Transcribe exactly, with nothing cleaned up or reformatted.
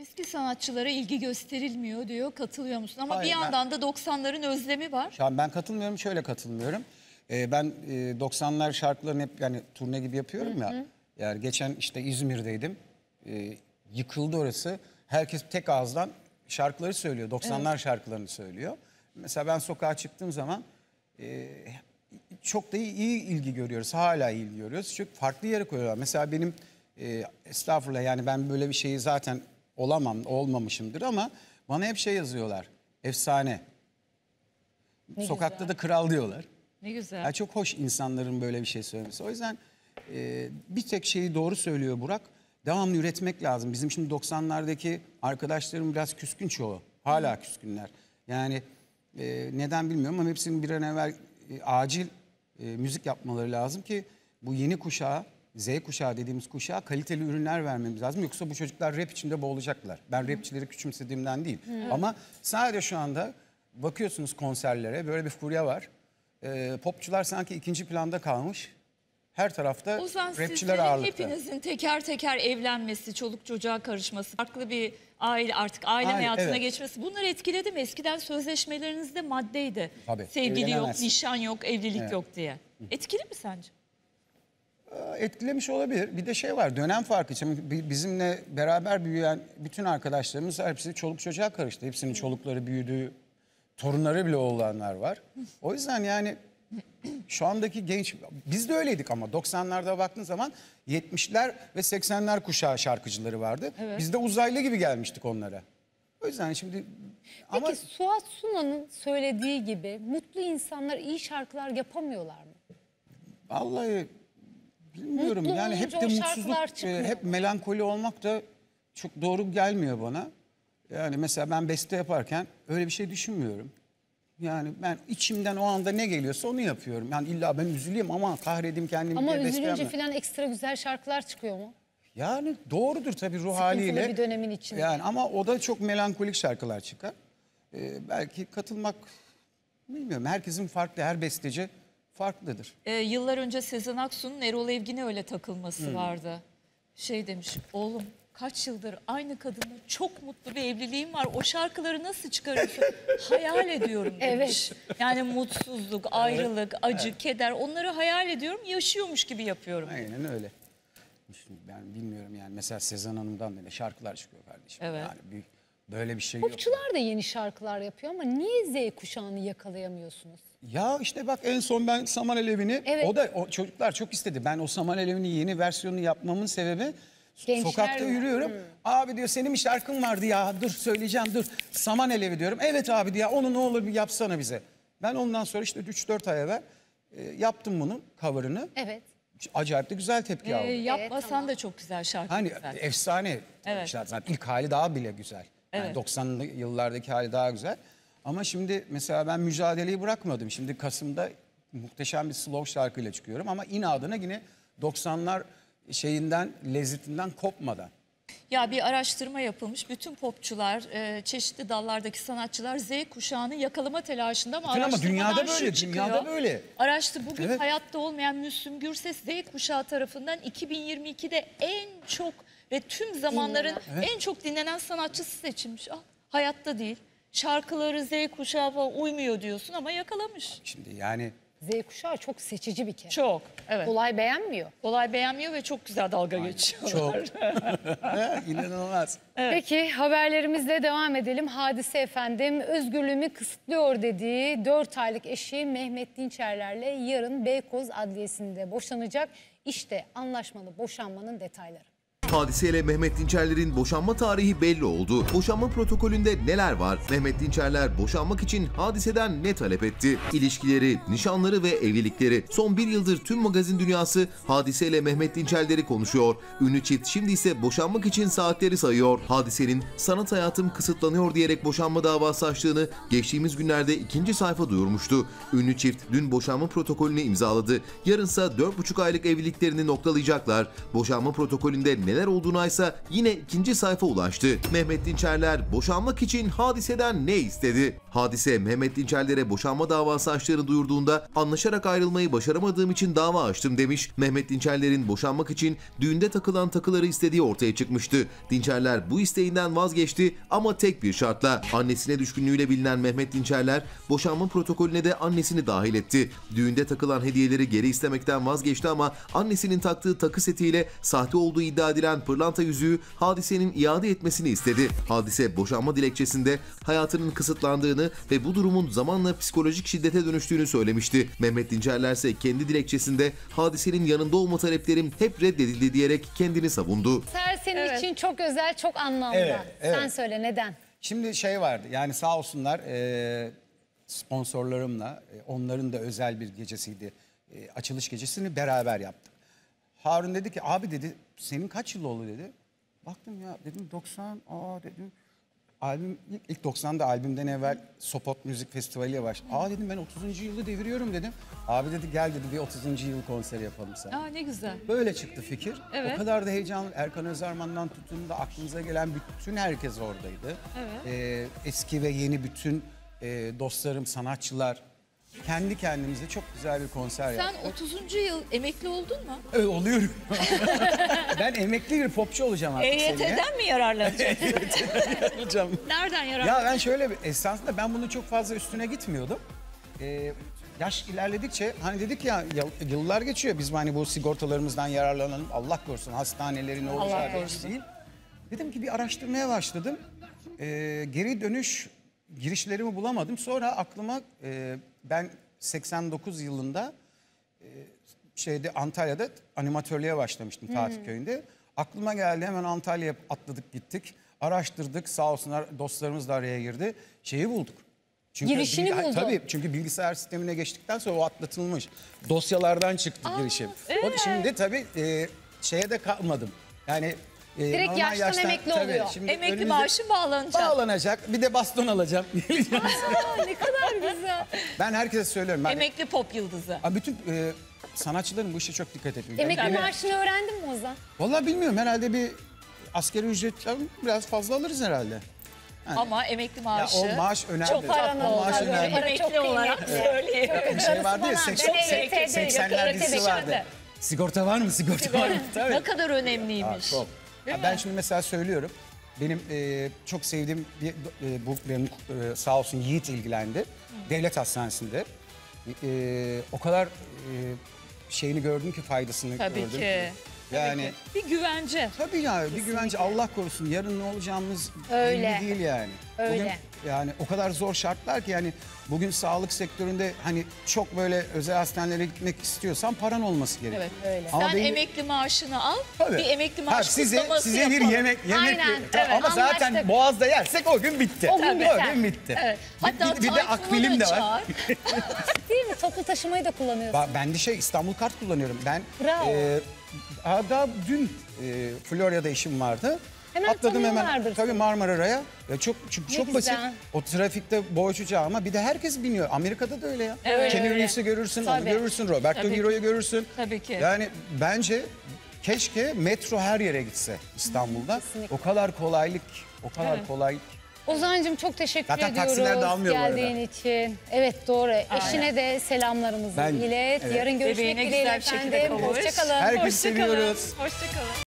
Eski sanatçılara ilgi gösterilmiyor diyor. Katılıyor musun? Ama Hayır, bir yandan da doksanların özlemi var. Şu an ben katılmıyorum, şöyle katılmıyorum. Ee, ben e, doksanlar şarkılarını hep yani turne gibi yapıyorum ya. Hı hı. Yani geçen işte İzmir'deydim. Ee, yıkıldı orası. Herkes tek ağızdan şarkıları söylüyor. doksanlar evet. şarkılarını söylüyor. Mesela ben sokağa çıktığım zaman e, çok da iyi, iyi ilgi görüyoruz. Hala iyi ilgi görüyoruz. Çünkü farklı yere koyuyorlar. Mesela benim e, estağfurullah yani ben böyle bir şeyi zaten olamam, olmamışımdır ama bana hep şey yazıyorlar. Efsane. Ne Sokakta güzel. Da kral diyorlar. Ne güzel. Yani çok hoş insanların böyle bir şey söylemesi. O yüzden e, bir tek şeyi doğru söylüyor Burak. Devamlı üretmek lazım. Bizim şimdi doksanlardaki arkadaşlarım biraz küskün çoğu. Hala Hı. küskünler. Yani e, neden bilmiyorum ama hepsinin bir an evvel e, acil e, müzik yapmaları lazım ki bu yeni kuşağa, Z kuşağı dediğimiz kuşağa kaliteli ürünler vermemiz lazım. Yoksa bu çocuklar rap içinde boğulacaklar. Ben Hı. rapçileri küçümsediğimden değil. Hı. Ama sadece şu anda bakıyorsunuz konserlere böyle bir furya var. E, popçular sanki ikinci planda kalmış. Her tarafta rapçiler ağırlıkta. Hepinizin teker teker evlenmesi, çoluk çocuğa karışması, farklı bir aile artık aile Aynen, hayatına evet. geçmesi bunlar etkiledi mi? Eskiden sözleşmelerinizde maddeydi. Tabii, sevgili yok, nişan yok, evlilik evet. yok diye. Etkili mi sence? Etkilemiş olabilir. Bir de şey var, dönem farkı. Şimdi bizimle beraber büyüyen bütün arkadaşlarımız hepsi çoluk çocuğa karıştı. Hepsinin çolukları büyüdü, torunları bile olanlar var. O yüzden yani şu andaki genç, biz de öyleydik ama doksanlarda baktığın zaman yetmişler ve seksenler kuşağı şarkıcıları vardı. Evet. Biz de uzaylı gibi gelmiştik onlara. O yüzden şimdi... Peki ama... Suat Suna'nın söylediği gibi mutlu insanlar iyi şarkılar yapamıyorlar mı? Vallahi bilmiyorum. Mutlu yani hep de mutsuzluk, e, hep melankoli olmak da çok doğru gelmiyor bana. Yani mesela ben beste yaparken öyle bir şey düşünmüyorum. Yani ben içimden o anda ne geliyorsa onu yapıyorum. Yani illa ben üzüleyim ama kahredeyim kendimi. Ama üzülünce falan ekstra güzel şarkılar çıkıyor mu? Yani doğrudur tabii ruh Sıkıntılı haliyle. bir dönemin içinde. Yani ama o da çok melankolik şarkılar çıkar. Ee, belki katılmak bilmiyorum. Herkesin farklı, her besteci farklıdır. Ee, yıllar önce Sezen Aksu'nun Erol Evgin'e öyle takılması hmm. vardı. Şey demiş, oğlum kaç yıldır aynı kadınla çok mutlu bir evliliğim var. O şarkıları nasıl çıkarıyorsun? Hayal ediyorum demiş. Evet. Yani mutsuzluk, ayrılık, acı, evet. keder onları hayal ediyorum. Yaşıyormuş gibi yapıyorum. Aynen öyle. Ben bilmiyorum yani mesela Sezen Hanım'dan bile şarkılar çıkıyor kardeşim. Evet. Yani büyük, böyle bir şey Popçular yok. Popçular da yeni şarkılar yapıyor ama niye Z kuşağını yakalayamıyorsunuz? Ya işte bak en son ben Saman Alevi'ni, evet. o da o çocuklar çok istedi. Ben o Saman Alevi'nin yeni versiyonunu yapmamın sebebi Gençler sokakta mi? yürüyorum. Hmm. Abi diyor senin bir şarkın vardı ya dur söyleyeceğim dur. Saman Alevi diyorum. Evet abi diyor onu ne olur bir yapsana bize. Ben ondan sonra işte üç dört ay evvel e, yaptım bunun cover'ını. Evet. Acayip de güzel tepki ee, aldı. Yapmasan evet, tamam. da çok güzel şarkı. Hani güzel. efsane. Evet. Zaten ilk hali daha bile güzel. Yani evet. doksanlı yıllardaki hali daha güzel. Ama şimdi mesela ben mücadeleyi bırakmadım. Şimdi Kasım'da muhteşem bir slow şarkıyla çıkıyorum. Ama inadına yine doksanlar şeyinden, lezzetinden kopmadan. Ya bir araştırma yapılmış. Bütün popçular, e, çeşitli dallardaki sanatçılar Z kuşağını yakalama telaşında ama ama dünyada böyle, çıkıyor. dünyada böyle. Araştı bugün evet. hayatta olmayan Müslüm Gürses Z kuşağı tarafından iki bin yirmi ikide en çok ve tüm zamanların evet. en çok dinlenen sanatçısı seçilmiş. Ah, hayatta değil. Şarkıları Z kuşağı falan uymuyor diyorsun ama yakalamış. Şimdi yani... Z kuşağı çok seçici bir kere. Çok, evet. Kolay beğenmiyor. Kolay beğenmiyor ve çok güzel dalga Aynen. geçiyorlar. Çok. İnanılmaz. Evet. Peki haberlerimizle devam edelim. Hadise efendim özgürlüğümü kısıtlıyor dediği dört aylık eşi Mehmet Dinçerler'le yarın Beykoz Adliyesi'nde boşanacak. İşte anlaşmalı boşanmanın detayları. Hadise ile Mehmet Dinçerler'in boşanma tarihi belli oldu. Boşanma protokolünde neler var? Mehmet Dinçerler boşanmak için Hadise'den ne talep etti? İlişkileri, nişanları ve evlilikleri. Son bir yıldır tüm magazin dünyası Hadise ile Mehmet Dinçerler'i konuşuyor. Ünlü çift şimdi ise boşanmak için saatleri sayıyor. Hadise'nin sanat hayatım kısıtlanıyor diyerek boşanma davası açtığını geçtiğimiz günlerde ikinci sayfa duyurmuştu. Ünlü çift dün boşanma protokolünü imzaladı. Yarınsa dört buçuk aylık evliliklerini noktalayacaklar. Boşanma protokolünde neler neler olduğuna ise yine ikinci sayfa ulaştı. Mehmet Dinçerler boşanmak için Hadise'den ne istedi? Hadise Mehmet Dinçerler'e boşanma davası açtığını duyurduğunda anlaşarak ayrılmayı başaramadığım için dava açtım demiş. Mehmet Dinçerler'in boşanmak için düğünde takılan takıları istediği ortaya çıkmıştı. Dinçerler bu isteğinden vazgeçti ama tek bir şartla. Annesine düşkünlüğüyle bilinen Mehmet Dinçerler boşanma protokolüne de annesini dahil etti. Düğünde takılan hediyeleri geri istemekten vazgeçti ama annesinin taktığı takı setiyle sahte olduğu iddia edilen pırlanta yüzüğü Hadise'nin iade etmesini istedi. Hadise boşanma dilekçesinde hayatının kısıtlandığını ve bu durumun zamanla psikolojik şiddete dönüştüğünü söylemişti. Mehmet Dinçerler ise kendi dilekçesinde Hadise'nin yanında olma taleplerim hep reddedildi diyerek kendini savundu. Ser senin Evet. için çok özel, çok anlamlı. Evet, evet. Sen söyle neden? Şimdi şey vardı yani sağ olsunlar e, sponsorlarımla e, onların da özel bir gecesiydi. E, açılış gecesini beraber yaptık. Harun dedi ki abi dedi senin kaç yıl oldu dedi. Baktım ya dedim doksan aa dedim. Albüm ilk, ilk doksanda albümden evvel Sopot Müzik Festivali'ye başladı. Aa dedim ben otuzuncu yılı deviriyorum dedim. Abi dedi gel dedi bir otuzuncu yıl konseri yapalım sana. Aa, ne güzel. Böyle çıktı fikir. Evet. O kadar da heyecanlı. Erkan Özarman'dan tutun da aklımıza gelen bütün herkes oradaydı. Evet. Ee, eski ve yeni bütün e, dostlarım, sanatçılar. Kendi kendimize çok güzel bir konser Sen yaptık. otuzuncu yıl emekli oldun mu? Ee, oluyorum. Ben emekli bir popçu olacağım artık seneye. E Y T'den mi yararlanacaksın? Olacağım. Nereden Ya yararlanacaksın? ben şöyle bir esasında ben bunu çok fazla üstüne gitmiyordum. Ee, yaş ilerledikçe hani dedik ya yıl- yıllar geçiyor biz hani bu sigortalarımızdan yararlanalım. Allah korusun hastanelerin olacağı korusun. değil. Dedim ki bir araştırmaya başladım. Ee, geri dönüş girişlerimi bulamadım. Sonra aklıma e, ben seksen dokuz yılında e, şeyde Antalya'da animatörlüğe başlamıştım Fatih Köyü'nde. Aklıma geldi hemen Antalya'ya atladık gittik. Araştırdık sağ olsunlar dostlarımız da araya girdi. Şeyi bulduk. Çünkü Girişini bilgi- buldun. Tabii çünkü bilgisayar sistemine geçtikten sonra o atlatılmış. Dosyalardan çıktı girişim. O da şimdi tabii e, şeye de kalmadım. Yani e, Direkt normal yaştan emekli oluyor. Şimdi Emekli önümüzde- maaşı bağlanacak. Bağlanacak. Bir de baston alacağım. Aa, ne kadar güzel. Ben herkese söylüyorum. Ben, Emekli pop yıldızı. Abi bütün e, sanatçıların bu işe çok dikkat etmiyor. Emekli Yani- maaşını öğrendin mi Ozan? Vallahi bilmiyorum herhalde bir askeri ücretten biraz fazla alırız herhalde. Ama emekli Ya maaşı. o maaş önemli. Çok paranın O maaş olduğu önemli. Para çok emekli olarak kıymetli. söyleyeyim. Bir şey vardı ya Darısı seksen- bana. sek- Ben seksenler T V dizisi vardı. de. Sigorta var mı? Sigorta var mı? Tabii. Ne kadar önemliymiş. Çok. Değil Ha, ben mi? şimdi mesela söylüyorum. Benim e, çok sevdiğim bir e, bu benim e, sağ olsun Yiğit ilgilendi. Devlet Hastanesi'nde. E, o kadar e, şeyini gördüm ki faydasını Tabii gördüm. ki. Yani Tabii ki. Bir güvence. tabii ya bir güvence Allah korusun yarın ne olacağımız Öyle. belli değil yani. Öyle. Bugün yani o kadar zor şartlar ki yani bugün sağlık sektöründe hani çok böyle özel hastanelere gitmek istiyorsan paran olması gerekiyor. Evet. Öyle. Ama Sen benim- emekli maaşını al. Tabii. Bir emekli Ha, maaş size, kutlaması size bir yapalım. yemek yemek Aynen, Tamam, evet, ama zaten anlaştık. Boğaz'da yersek o gün bitti. O gün O biter. gün bitti. Evet. Bir- Hatta bir, bir de Tayfun'u akbilim da de var. çağır. Değil mi? Toplu taşımayı da kullanıyorsun. Ba- Ben de şey İstanbul kart kullanıyorum. Ben Bravo. e, daha dün e, Florya'da işim vardı. Hemen Atladım hemen tanıyorlardır tabii seni. Marmara'ya. Ya çok çünkü Ne çok basit. güzel. O trafikte boğuşacağı ama bir de herkes biniyor. Amerika'da da öyle ya. Evet, Kenny öyle. Reeves'i görürsün, onu Tabii. görürsün, Roberto Tabii. Giro'yu görürsün. Tabii ki. Yani bence keşke metro her yere gitse İstanbul'da. Kesinlikle. O kadar kolaylık, o kadar Evet. kolaylık. Ozan'cığım çok teşekkür Zaten ediyoruz taksiler de almıyor bu arada. geldiğin için. Evet doğru. Eşine de selamlarımızı Ben- ilet. evet. Yarın görüşmek Bebeğine dileğiyle güzel bir şekilde efendim. kavuş. Hoşçakalın. Herkesi Hoşça kalın. seviyoruz. Hoşça kalın.